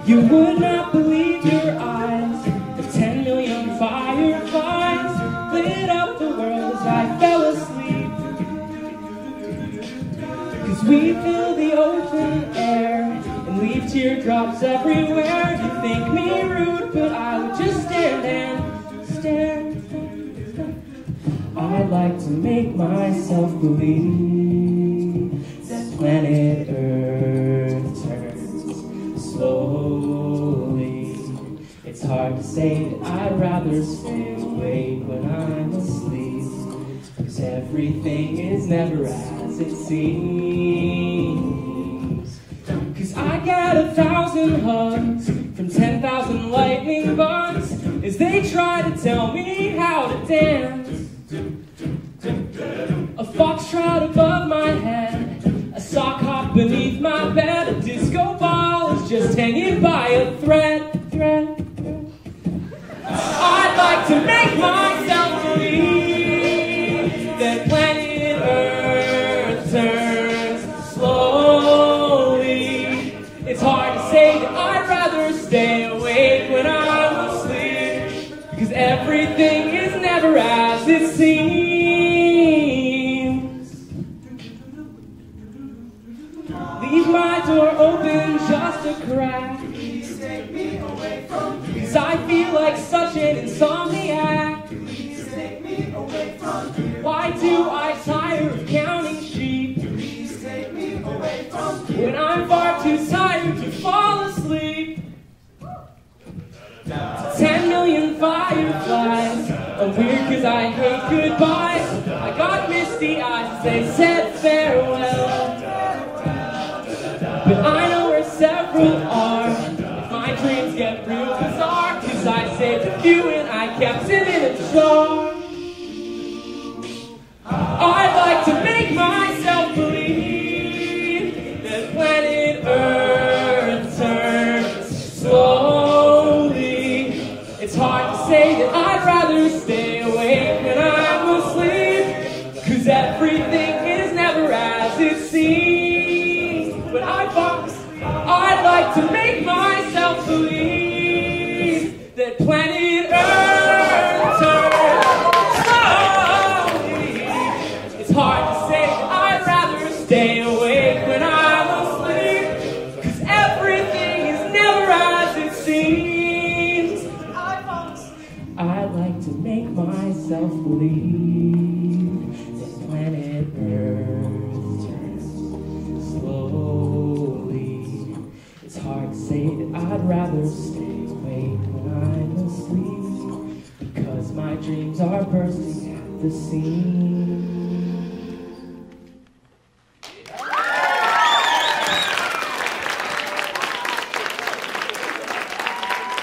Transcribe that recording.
You would not believe your eyes. The 10 million fireflies lit up the world as I fell asleep. 'Cause we fill the open air and leave teardrops everywhere. You think me rude, but I would just stand and stare. I'd like to make myself believe that planet Earth turns slowly. It's hard to say that I'd rather stay awake when I'm asleep, 'cause everything is never as it seems. 'Cause I get 1,000 hugs from 10,000 lightning bugs as they try to tell me how to dance. A foxtrot above my head, a sock hop beneath my bed, a disco ball is just hanging by a thread. I'd like to make myself believe that planet Earth turns slowly. It's hard to say that I'd rather stay awake when I'm asleep, because everything is never as it seems. Leave my door open just a crack, please take me away from here, 'cause I feel like such an insomniac. Please take me away from here. Why do I tire of counting sheep? Please take me away from here, when I'm far too tired to fall asleep. 10 million fireflies are weird 'cause I hate goodbyes. I got misty eyes as they said farewell, but I know where several are if my dreams get real bizarre, 'cause I saved a few and I kept them in a jar. I'd like to make myself believe that planet Earth turns slowly. It's hard to say that I'd rather stay awake when I'm asleep, 'cause everything is never as it seems. But I'd like to make myself believe that planet Earth turns slowly. It's hard to say that I'd rather stay awake when I'm asleep, 'cause everything is never as it seems. I'd like to make myself believe that planet Earth turns slowly. It's hard to say that I'd rather stay awake when I'm asleep, because my dreams are bursting at the seams.